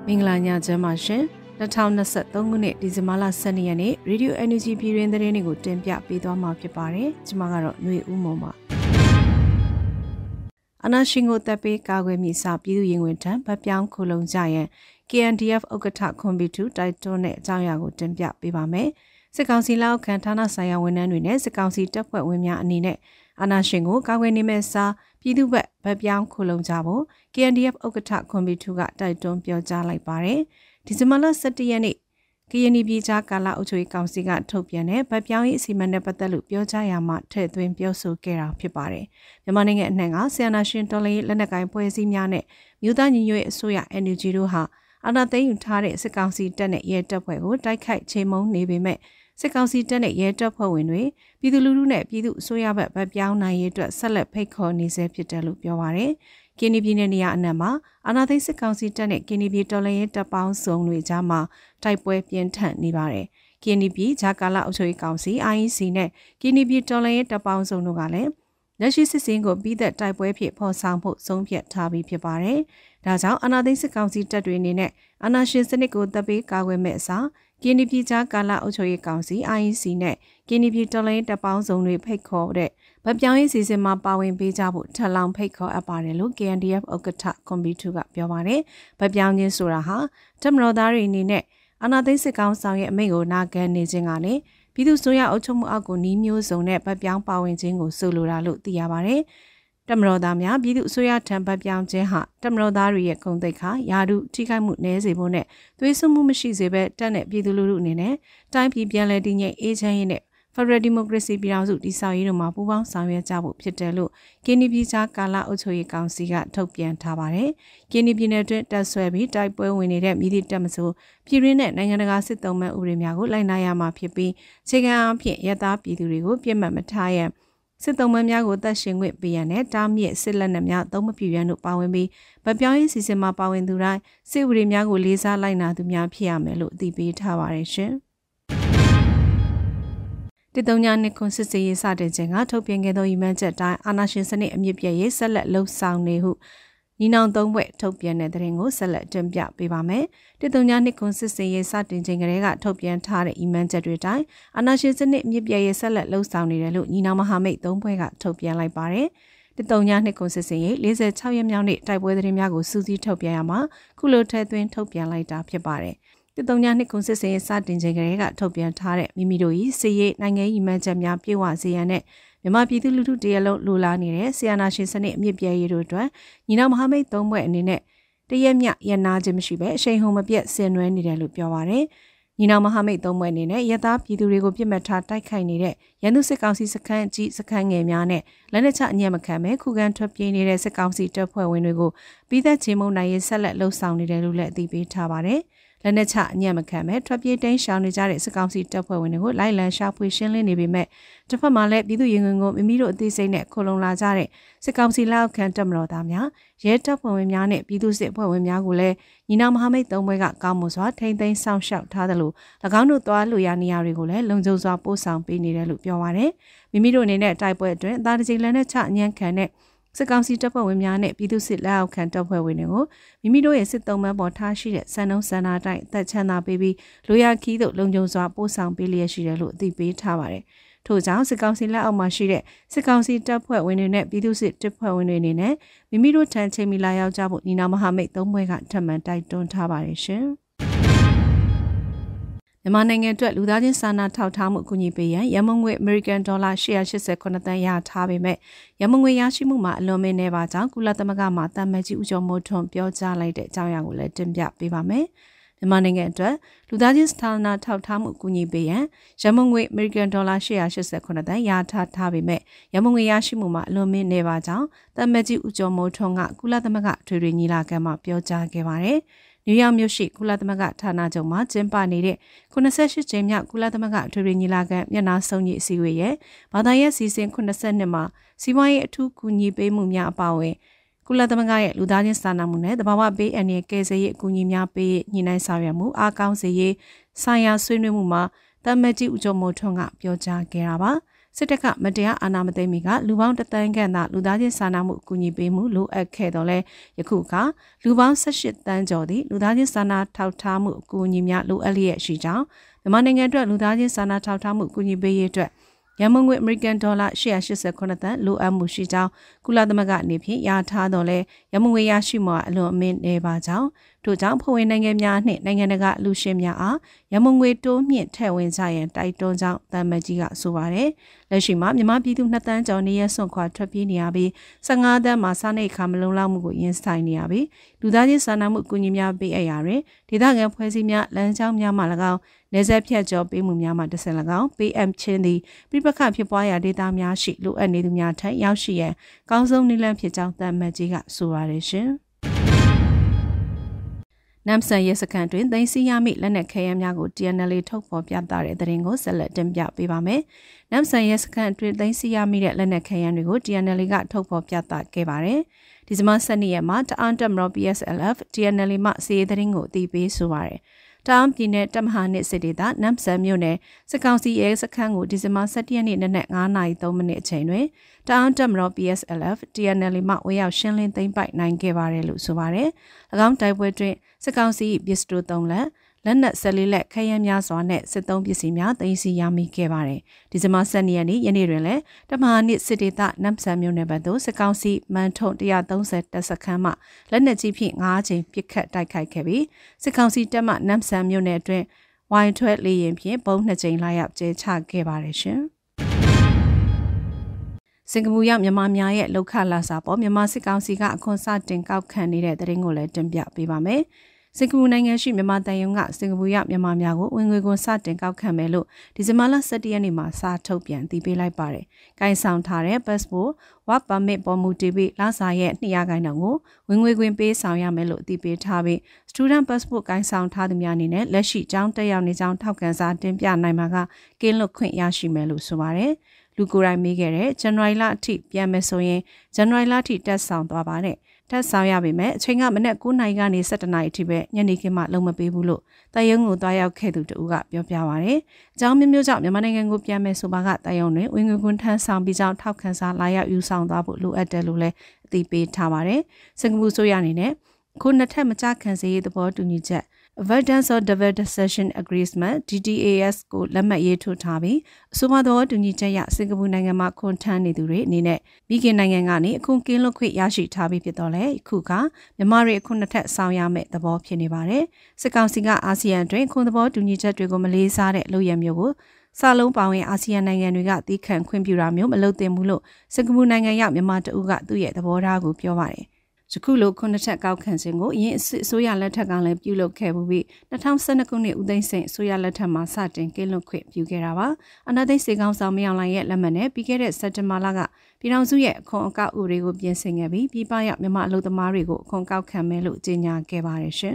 မင်္ဂလာညချမ်းပါရှင်2023ခုနှစ်ဒီဇင်ဘာလ12ရက်နေ့ Radio Energy ပြည်တွင်သတင်းတွေကိုတင်ပြပေးသွားမှာဖြစ်ပါတယ်ကျွန်မကတော့ຫນွေဦးမုံပါအနာရှင်ကိုတပ်ပေးကာကွယ်မိစာပြည်သူရင်ဝင်ထံဗတ်ပြောင်းခိုလုံကြရန် KNDF ဥက္ကဋ္ဌခွန်ဘီတူတိုက်တွန်းတဲ့အကြောင်းအရာကိုတင်ပြပေးပါမယ်စစ်ကောင်စီလက်အောက်ခံဌာနဆိုင်ရာဝန်ထမ်းတွေနဲ့စစ်ကောင်စီတပ်ဖွဲ့ဝင်များအနေနဲ့အနာရှင်ကိုကာကွယ်နေမဲ့စာပြည်သူ့ဘက်ဗတ်ပြောင်းခိုလုံကြဖို့ KNDF ဥက္ကဋ္ဌခွန်ဘီတူကတိုက်တွန်းပြောကြားလိုက်ပါတယ်ဒီဇင်ဘာလ17ရက်နေ့ကရင်ပြည်ကြားကာလအုပ်ချုပ်ရေးကောင်စီကထုတ်ပြန်တဲ့ဗတ်ပြောင်းရေးအစီအမံနဲ့ပတ်သက်လို့ပြောကြားရမှာထည့်သွင်းပြောဆိုခဲ့တာဖြစ်ပါတယ်မြန်မာနိုင်ငံအနှံ့ကဆီယနာရှင်တော်လှန်ရေးလက်နက်ကိုင်ဖွဲ့စည်းများနဲ့မြို့သားညီညွတ်ရေးအစိုးရ NUG တို့ဟာအာဏာသိမ်းယူထားတဲ့စစ်ကောင်စီတပ်နဲ့ရဲတပ်ဖွဲ့ကိုတိုက်ခိုက်ချေမှုန်းနေပေမဲ့စစ်ကောင်စီတပ်နဲ့ရဲတပ်ဖွဲ့ဝင်တွေပြည်သူလူထုနဲ့ပြည်သူအစိုးရဘက်ဗတ်ပြောင်းနိုင်ရေးအတွက်ဆက်လက်ဖိတ်ခေါ်နေဆဲဖြစ်တယ်လို့ပြောပါရယ်။ကင်းနီပြည်နယ်နေရာအနှံ့မှာအာဏာသိမ်းစစ်ကောင်စီတပ်နဲ့ကင်းနီပြည်တော်လှန်ရေးတပ်ပေါင်းစုံတွေကြားမှာတိုက်ပွဲပြင်းထန်နေပါတယ်။ကင်းနီပြည်ဂျာကာလာအုပ်ချုပ်ရေးကောင်စီ IEC နဲ့ကင်းနီပြည်တော်လှန်ရေးတပ်ပေါင်းစုံတို့ကလည်းလက်ရှိစစ်စင်းကိုပြီးသက်တိုက်ပွဲဖြစ်ဖော်ဆောင်ဖို့ဆုံးဖြတ်ထားပြီးဖြစ်ပါတယ်။ဒါကြောင့်အာဏာသိမ်းစစ်ကောင်စီတပ်တွေအနေနဲ့အာဏာရှင်စနစ်ကိုတပ်ပေးကာကွယ်မဲ့အစားကင်းနီပြည်ကြားကာလအုပ်ချုပ်ရေးကောင်စီ IEC နဲ့ကင်းနီပြည်တော်လှန်ရေးတပ်ပေါင်းစုံတွေဖိတ်ခေါ်တဲ့ဗတ်ပြောင်းရေးစီစဉ်မှာပါဝင်ပေးကြဖို့ထပ်လောင်းဖိတ်ခေါ်အပ်ပါတယ်လို့ KNDF ဥက္ကဋ္ဌကွန်ပီတူကပြောပါတယ်။ဗတ်ပြောင်းခြင်းဆိုတာဟာတပ်မတော်သားတွေအနေနဲ့အာဏာသိမ်းစစ်ကောင်ဆောင်ရဲ့အမိန့်ကိုနာခံနေခြင်းကလည်းပြည်သူ့ဆိုရအုပ်ချုပ်မှုအောက်ကိုနှီးမျိုးစုံနဲ့ဗတ်ပြောင်းပါဝင်ခြင်းကိုဆိုလိုတာလို့သိရပါတယ်။တပ်မတော်သားများပြည်သူအစိုးရထံဗတ်ပြောင်းခြင်းဟာတပ်မတော်သားတွေရဲ့ဂုဏ်သိက္ခာယာတုထိခိုက်မှုနည်းစေဖို့နဲ့သွေးစွန်းမှုမရှိစေဘဲတပ်နဲ့ပြည်သူလူထုအနေနဲ့တိုင်းပြည်ပြန်လည်တည်ငြိမ်အေးချမ်းရေးနဲ့ Federal Democracy ပြည်ထောင်စုတည်ဆောက်ရေးတို့မှာပူးပေါင်းဆောင်ရွက်ကြဖို့ဖြစ်တယ်လို့ကင်းနီပြည်ကြားကာလအုပ်ချုပ်ရေးကောင်စီကထုတ်ပြန်ထားပါတယ်။ကင်းနီပြည်နယ်တွင်တပ်ဆွဲပြီးတိုက်ပွဲဝင်နေတဲ့မြစ်တီတပ်မစိုးပြည်ရင်းနဲ့နိုင်ငံတကာစစ်သုံးမဲ့ဥပဒေများကိုလိုက်နာရမှာဖြစ်ပြီးခြေခံအားဖြင့်ရသားပြည်သူတွေကိုပြစ်မှတ်မထားရန်စစ်သုံးမဲ့များကိုတပ်ရှင်ခွင့်ပေးရန်နဲ့တားမြစ်စစ်လက်နက်များသုံးမပြရန်တို့ပါဝင်ပြီးဗတ်ပြောင်းရေးစီစဉ်မှာပါဝင်သူတိုင်းစစ်ဥပဒေများကိုလေးစားလိုက်နာသူများဖြစ်ရမယ်လို့အသိပေးထားပါတယ်ရှင်။တစ်တုံညာနှစ်ခွန်စစ်စေးရေးစတင်ခြင်းကထုတ်ပြန်ခဲ့သောရည်မှန်းချက်တိုင်းအာဏာရှင်စနစ်အမြင့်ပြည့်ရေးဆက်လက်လှုပ်ဆောင်နေဟုညီနောင်သုံးဘွဲ့ထုတ်ပြန်တဲ့သတင်းကိုဆက်လက်တင်ပြပေးပါမယ်။တစ်တုံညာနှစ်ခွန်စစ်စေးရေးစတင်ခြင်းကလေးကထုတ်ပြန်ထားတဲ့ရည်မှန်းချက်တွေတိုင်းအာဏာရှင်စနစ်အမြင့်ပြည့်ရေးဆက်လက်လှုပ်ဆောင်နေတယ်လို့ညီနောင်မဟာမိတ်သုံးဘွဲ့ကထုတ်ပြန်လိုက်ပါတယ်။တစ်တုံညာနှစ်ခွန်စစ်စေးရေး46ရက်မြောက်နေ့တိုက်ပွဲသတင်းများကိုစူးစီးထုတ်ပြန်ရမှာခုလိုထဲသွင်းထုတ်ပြန်လိုက်တာဖြစ်ပါတယ်။တစ်တုံညာနှစ်ခွန်စစ်စင်ရေးစတင်ခြင်းကလေးကထုတ်ပြန်ထားတဲ့မိမိတို့၏စစ်ရေးနိုင်ငံရေးမှန်းချက်များပြေဝစေရန်နဲ့မြန်မာပြည်သူလူထုတရလုံးလိုလားနေတဲ့ဆီယနာရှင်စနစ်အမြင့်ပြည့်ရေးတို့အတွက်ညီနောင်မဟာမိတ်သုံးဘွဲ့အနေနဲ့တရက်မြရန်နာခြင်းမရှိဘဲအရှိန်ဟုန်မပြတ်ဆင်နွှဲနေတယ်လို့ပြောပါရယ်ညီနောင်မဟာမိတ်သုံးဘွဲ့အနေနဲ့ရသားပြည်သူတွေကိုပြစ်မှတ်ထားတိုက်ခိုက်နေတဲ့ရန်သူစစ်ကောင်စီစခန်းကြီးစခန်းငယ်များနဲ့လက်နက်ချအညံ့မခံပဲခုခံထွက်ပြေးနေတဲ့စစ်ကောင်စီတပ်ဖွဲ့ဝင်တွေကိုပြီးသက်ချင်းမုံနိုင်ရေးဆက်လက်လှုပ်ဆောင်နေတယ်လို့လည်းအသိပေးထားပါတယ်လက်နက်ချအညံ့မခံမဲ့ထွက်ပြေးတိမ်းရှောင်နေကြတဲ့စစ်ကောင်စီတပ်ဖွဲ့ဝင်တွေကိုလိုက်လံရှာဖွေရှင်းလင်းနေပေမဲ့တစ်ဖက်မှာလည်းပြည်သူရင်ဝင်ကိုမိမိတို့အသေးစိတ်နဲ့ခုံလုံလာကြတဲ့စစ်ကောင်စီလက်အောက်ခံတပ်မတော်သားများရဲတပ်ဖွဲ့ဝင်များနဲ့ပြည်သူစစ်အဖွဲ့ဝင်များကိုလည်းညီနောင်မဟာမိတ်သုံးဘွဲ့ကကောင်းမွန်စွာထိမ့်သိမ်းစောင့်ရှောက်ထားသလို၎င်းတို့သွားလူရနေရာတွေကိုလည်းလုံခြုံစွာပို့ဆောင်ပေးနေတယ်လို့ပြောပါရယ်မိမိတို့အနေနဲ့တိုက်ပွဲအတွင်းအသားတကြီးလက်နက်ချအညံ့ခံတဲ့စစ်ကောင်စီတပ်ဖွဲ့ဝင်များနဲ့ပြည်သူစစ်လက်အောက်ခံတပ်ဖွဲ့ဝင်တွေကိုမိမိတို့ရဲ့စစ်သုံးပန်းပေါ်ထားရှိတဲ့စံနှုန်းစံနာတိုင်းအသက်ချမ်းသာပေးပြီးလိုရာခီးတို့လုံခြုံစွာပို့ဆောင်ပေးလျက်ရှိတယ်လို့အသိပေးထားပါတယ်။ထို့ကြောင့်စစ်ကောင်စီလက်အောက်မှာရှိတဲ့စစ်ကောင်စီတပ်ဖွဲ့ဝင်တွေနဲ့ပြည်သူစစ်တပ်ဖွဲ့ဝင်တွေအနေနဲ့မိမိတို့ထံချိန်မီလာရောက်ကြဖို့ညီနောင်မဟာမိတ်သုံးဘွဲ့ကထပ်မံတိုက်တွန်းထားပါတယ်ရှင်။မြန်မာနိုင်ငံအတွက်လူသားချင်းစာနာထောက်ထားမှုအကူအညီပေးရန်ရမုံငွေအမေရိကန်ဒေါ်လာ889တန်းရထားပေမဲ့ရမုံငွေရရှိမှုမှာအလွန်မင်းနေပါကြောင်းကုလသမဂ္ဂမှတာမန်ကြီးဦးကျော်မိုးထွန်းပြောကြားလိုက်တဲ့အကြောင်းအရာကိုလည်းတင်ပြပေးပါမယ်။မြန်မာနိုင်ငံအတွက်လူသားချင်းစာနာထောက်ထားမှုအကူအညီပေးရန်ရမုံငွေအမေရိကန်ဒေါ်လာ889တန်းရထားပေမဲ့ရမုံငွေရရှိမှုမှာအလွန်မင်းနေပါကြောင်းတာမန်ကြီးဦးကျော်မိုးထွန်းကကုလသမဂ္ဂထွေထွေညီလာခံမှာပြောကြားခဲ့ပါတယ်။နယူးယောက်မြို့ရှိကုလသမဂ္ဂဌာနချုပ်မှာကျင်းပနေတဲ့88ကြိမ်မြောက်ကုလသမဂ္ဂထွေထွေညီလာခံမျက်နှာစုံညီအစည်းအဝေးရဲ့ဘာသာရေးစီစဉ်82မှာစီးပွားရေးအထူးကူညီပေးမှုများအပါအဝင်ကုလသမဂ္ဂရဲ့လူသားချင်းစာနာမှုနဲ့တဘာဝဘေးအန္တရာယ်ကယ်ဆယ်ရေးအကူအညီများပေးညှိနှိုင်းဆောင်ရွက်မှုအားကောင်းစေရေးဆိုင်ရာဆွေးနွေးမှုမှာတမတ်ကြီးဦးကျော်မိုးထွန်းကပြောကြားခဲ့တာပါစစ်တပ်ကမတရားအာဏာမသိမ်းမီကလူပေါင်းတသန်းခန့်သာလူသားချင်းစာနာမှုအကူအညီပေးမှုလိုအပ်ခဲ့တော့လဲယခုကလူပေါင်း18တန်းကျော်သည့်လူသားချင်းစာနာထောက်ထားမှုအကူအညီများလိုအပ်လျက်ရှိကြောင်းမြန်မာနိုင်ငံအတွက်လူသားချင်းစာနာထောက်ထားမှုအကူအညီပေးရေးအတွက်ရန်မုံငွေအမေရိကန်ဒေါ်လာ189တန်းလိုအပ်မှုရှိကြောင်းကုလသမဂ္ဂအနေဖြင့်ရထားတော့လဲရန်မုံငွေရရှိမှုအလွန်အမင်းနေပါကြောင်းထို့ကြောင့်ဖွဲ့ဝင်နိုင်ငံများနှင့်နိုင်ငံတကာလူရှင်များအားရန်မုံငွေတိုးမြင့်ထည့်ဝင်ကြရန်တိုက်တွန်းကြောင်းတမန်ကြီးကဆိုပါတယ်လက်ရှိမှာမြန်မာပြည်သူ2တန်းကျော်နေရဆွန့်ခွာထွက်ပြေးနေရပြီး15တန်းမှာစားနေခါမလုံလောက်မှုကိုရင်ဆိုင်နေရပြီးလူသားချင်းစာနာမှုအကူအညီများပေးအပ်ရာတွင်ဒေသခံဖွဲ့စည်းများလမ်းကြောင်းများမှ၎င်းနေဆက်ဖြတ်ကျော်ပေးမှုများမှတစ်ဆင့်၎င်း PM ချင်းသည်ပြပခဖြစ်ပွားရာဒေသများရှိလိုအပ်နေသူများထံရောက်ရှိရန်ကောင်းဆုံးနည်းလမ်းဖြစ်ကြောင်းတမန်ကြီးကဆိုပါတယ်ရှင်နမ်ဆန်ရဲစခန်းတွင်သိမ်းဆည်းရမိလက်နက်ခဲယမ်းများကို TNL ထုတ်ဖော်ပြသတဲ့သတင်းကိုဆက်လက်တင်ပြပေးပါမယ်။နမ်ဆန်ရဲစခန်းတွင်သိမ်းဆည်းရမိတဲ့လက်နက်ခဲယမ်းတွေကို TNL ကထုတ်ဖော်ပြသခဲ့ပါတယ်။ဒီဇင်ဘာ12ရက်မှာတအာင်းတပ်မတော် PSLF TNL မှစီရေးသတင်းကိုအသိပေးဆိုပါတယ်။တောင်ပြည်နယ်တပ်မဟာနှစ်စစ်ဒေသနမ်ဆန်မြို့နယ်စစ်ကောင်စီရဲစခန်းကိုဒီဇင်ဘာ17ရက်နေ့နနက်9:03မိနစ်အချိန်တွင်တောင်တပ်မတော် PSLF TNL မှဝေရောက်ရှင်းလင်းသိမ်းပိုက်နိုင်ခဲ့ပါတယ်လို့ဆိုပါတယ်။၎င်းတိုက်ပွဲတွင်စစ်ကောင်စီပစ္စတို3လက်နက်14လက်ခဲယမ်းများစွာနဲ့စစ်သုံးပစ္စည်းများသိမ်းဆည်းရမိခဲ့ပါတယ်။ဒီဇင်ဘာ12ရက်နေ့ယနေ့တွင်လည်းတမဟာနှစ်စစ်ဒေသနမ်ဆန်မြို့နယ်ဘက်သို့စစ်ကောင်စီမန်ထုံ130တပ်စခန်းမှလက်နက်ကြီးဖြင့်9ကြိမ်ပစ်ခတ်တိုက်ခိုက်ခဲ့ပြီးစစ်ကောင်စီတပ်မှနမ်ဆန်မြို့နယ်အတွင်းဝိုင်းထွက်လေရင်ဖြင့်ပုံ2ကြိမ်လာရောက်ကျဲချခဲ့ပါတယ်ရှင်။စင်ကာပူရောက်မြန်မာများရဲ့လောက်ခလာစာပေါ်မြန်မာစစ်ကောင်စီကအခွန်စတင်ကောက်ခံနေတဲ့တဲ့ရင်ကိုလည်းတင်ပြပေးပါမယ်။စင်ကာပူနိုင်ငံရှိမြန်မာတန်ယုံကစင်ကာပူရောက်မြန်မာများကိုဝင်ငွေခွန်စတင်ကောက်ခံမယ်လို့ဒီဇင်ဘာလ17ရက်နေ့မှာစာထုတ်ပြန်တည်ပေးလိုက်ပါတယ်။ကိုင်ဆောင်ထားတဲ့ passport work permit ပေါ်မူတည်ပြီးလစာရဲ့200%ကိုဝင်ငွေခွင်ပေးဆောင်ရမယ်လို့တည်ပေးထားပြီး student passport ကိုင်ဆောင်ထားသူများအနေနဲ့လက်ရှိကျောင်းတက်ရောက်နေကြောင်းထောက်ခံစာတင်ပြနိုင်မှာကကင်းလွတ်ခွင့်ရရှိမယ်လို့ဆိုပါတယ်။လူကိုယ်တိုင်မေးခဲ့တဲ့ January လအထိပြန်မယ်ဆိုရင် January လအထိတက်ဆောင်သွားပါနဲ့တက်ဆောင်ရပေမဲ့အချိန်ကမနက်9:00နာရီကနေ17:00နာရီအထိပဲညနေခင်းမှလုံမပေးဘူးလို့တယုံကိုတွားရောက်ခဲ့သူတူကပြောပြပါရယ်။အကြောင်းမျိုးမျိုးကြောင့်မြန်မာနိုင်ငံကိုပြန်မယ်ဆိုပါကတယုံတွင်ဝင်ငွေခွန်ထမ်းဆောင်ပြီးကြောင်းထောက်ခံစာလာရောက်ယူဆောင်သွားဖို့လိုအပ်တယ်လို့လည်းအသိပေးထားပါတယ်။စင်ကာပူဆိုရအနေနဲ့ခုနှစ်ထပ်မကြခံစေရေးသဘောတူညီချက် Avoidance of Diversion Agreement DDAS ကိုလက်မှတ်ရေးထိုးထားပြီးအဆိုပါသောတူညီချက်ရစင်ကာပူနိုင်ငံမှာခွန်ထမ်းနေသူတွေအနေနဲ့မိခင်နိုင်ငံကနေအခုကင်းလွတ်ခွင့်ရရှိထားပြီးဖြစ်တော့လေအခုကမြန်မာတွေအခုနှစ်ထပ်ဆောင်ရမယ့်သဘောဖြစ်နေပါတယ်စစ်ကောင်စီကအာဆီယံအတွင်းခွန်သဘောတူညီချက်တွေကိုမလေးစားတဲ့လုပ်ရမျိုးကိုစာလုံးပါဝင်အာဆီယံနိုင်ငံတွေကတီးခန့်ခွင့်ပြုတာမျိုးမလုပ်သင့်ဘူးလို့စင်ကာပူနိုင်ငံရောက်မြန်မာတအုပ်ကသူ့ရဲ့သဘောထားကိုပြောပါတယ်ယခုလိုခုနှစ်ထပ်ကောက်ခံခြင်းကိုအရင်အစိုးရလက်ထက်ကလည်းပြုလုပ်ခဲ့ပြီး2012ခုနှစ်ဦးသိန်းစိန်အစိုးရလက်ထက်မှာစတင်ကင်းလွတ်ခွင့်ပြုခဲ့တာပါအနာသိစေကောင်းဆောင်မယောင်လိုင်ရဲ့လက်မှတ်နဲ့ပြီးခဲ့တဲ့စက်တင်ဘာလကပြည်ထောင်စုရဲ့အခွန်အကောက်ဥပဒေကိုပြင်ဆင်ခဲ့ပြီးပြည်ပရောက်မြန်မာအလုပ်သမားတွေကိုအခွန်ကောက်ခံမယ်လို့ကြေညာခဲ့ပါတယ်ရှင်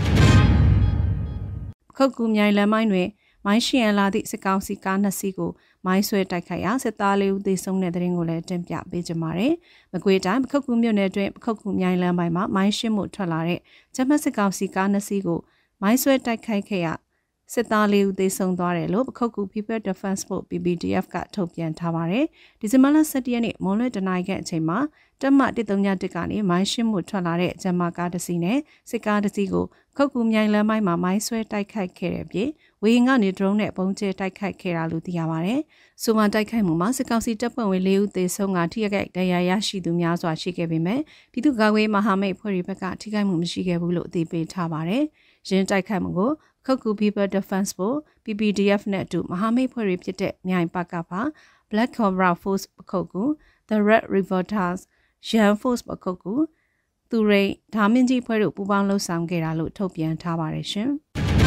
ခုတ်ကူမြိုင်လမ်းမိုင်းတွင်မိုင်းရှင်လာသည့်စစ်ကောင်စီကား2စီးကိုမိုင်းဆွဲတိုက်ခိုက်ရာစစ်သားလေးဦးသေဆုံးတဲ့တဲ့ရင်ကိုလည်းတင်ပြပေးကြပါမယ်။မကွေးတိုင်းပခုတ်ကူမြို့နယ်အတွင်းပခုတ်ကူမြိုင်လမ်းပိုင်းမှာမိုင်းရှင်းမှုထွက်လာတဲ့ဂျမတ်စစ်ကောင်စီကား2စီးကိုမိုင်းဆွဲတိုက်ခိုက်ခဲ့ရစစ်သားလေးဦးသေဆုံးသွားတယ်လို့ပခုတ်ကူ People Defense Force PPDF ကထုတ်ပြန်ထားပါတယ်။ဒီဇင်ဘာလ17ရက်နေ့မွန်လွဲတနာရီခန့်အချိန်မှာတပ်မ131ကနေမိုင်းရှင်းမှုထွက်လာတဲ့ဂျမကားတစ်စီးနဲ့စစ်ကားတစ်စီးကိုခုတ်ကူမြိုင်လမ်းပိုင်းမှာမိုင်းဆွဲတိုက်ခိုက်ခဲ့တဲ့အပြင်ဝေဟင်ကနေ drone နဲ့ပုံကျဲတိုက်ခိုက်ခဲ့တာလို့သိရပါတယ်။ဆိုမှတိုက်ခိုက်မှုမှာစစ်ကောင်စီတပ်ဖွဲ့ဝင်4ဦးသေဆုံးကထိခိုက်ဒဏ်ရာရရှိသူများစွာရှိခဲ့ပေမဲ့ပြည်သူ့ကာကွယ်မဟာမိတ်ဖွဲ့တွေဘက်ကထိခိုက်မှုမရှိခဲ့ဘူးလို့အသိပေးထားပါတယ်။ရင်းတိုက်ခိုက်မှုကိုခုတ်ကူ People Defense Force PPDF နဲ့အတူမဟာမိတ်ဖွဲ့တွေဖြစ်တဲ့မြိုင်ပကပါ Black Cobra Force ပခုတ်ကူ The Red Revolters Yan Force ပခုတ်ကူသူရိန်ဓာမင်းကြီးဖွဲ့တို့ပူးပေါင်းလှုပ်ဆောင်ခဲ့တာလို့ထုတ်ပြန်ထားပါတယ်ရှင်။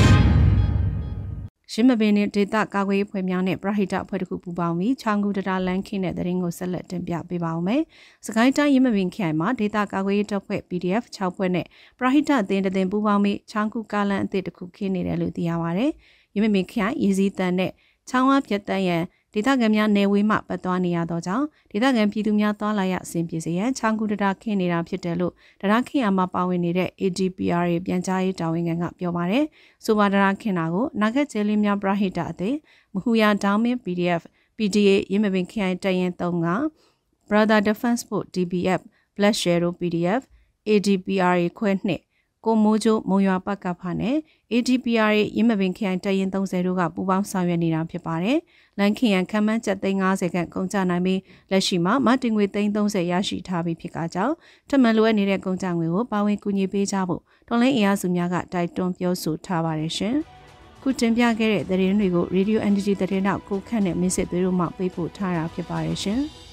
ရင်းမပင်နဲ့ဒေတာကာကွယ်ရေးဖွဲ့များနဲ့ပရဟိတအဖွဲ့တို့ပူးပေါင်းပြီးချောင်းကူတတာလန်ခင်းတဲ့တဲ့ရင်ကိုဆက်လက်တင်ပြပေးပါဦးမယ်။စကိုင်းတိုင်းရင်းမပင်ခရိုင်မှာဒေတာကာကွယ်ရေးတပ်ဖွဲ့ PDF 6ဖွဲ့နဲ့ပရဟိတအသင်းတည်ပူးပေါင်းပြီးချောင်းကူကားလန်အသစ်တစ်ခုခင်းနေတယ်လို့သိရပါတယ်။ရင်းမပင်ခရိုင်ရည်စည်းတန်နဲ့ချောင်းဝါပြတ်တန်းရန်ဒေသခံများနေဝေးမှပတ်သွားနေရသောကြောင့်ဒေသခံပြည်သူများသွားလာရအဆင်ပြေစေရန်ချောင်းကူတရာခင်းနေတာဖြစ်တယ်လို့တရားခင်းရမှာပါဝင်နေတဲ့ ADPR ရဲ့ပြန်ကြားရေးတာဝန်ခံကပြောပါတယ်။ဆိုပါတရားခင်းတာကိုနာဂတ်ကျဲလေးများပရဟိတအသင်းမဟူယာဒေါင်းမင်း PDF PDA ရင်းမပင်ခိုင်တရင်3က Brother Defense Force DBF Black Shadow PDF ADPR ခွဲ2ကိုမိုးချိုမုံရွာပတ်ကဖာနဲ့ ADPR ရင်းမပင်ခိုင်တရင်30တို့ကပူးပေါင်းဆောင်ရွက်နေတာဖြစ်ပါတယ်။လန်ခင်ရန်ခမ်းမန်းကျပ်350ခန့်ကုန်ကျနိုင်ပြီးလက်ရှိမှာမတင်ငွေ330ရရှိထားပြီးဖြစ်ကကြောင်းထမှန်လိုအပ်နေတဲ့ကုန်ကျငွေကိုပါဝင်ကူညီပေးကြဖို့တော်လိုင်းအင်အားစုများကတိုက်တွန်းပြောဆိုထားပါတယ်ရှင်။ခုတင်ပြခဲ့တဲ့သတင်းတွေကို Radio NDG သတင်းတောက်ကိုခန့်နဲ့မင်းစစ်သွေးတို့မှပေးပို့ထားတာဖြစ်ပါတယ်ရှင်။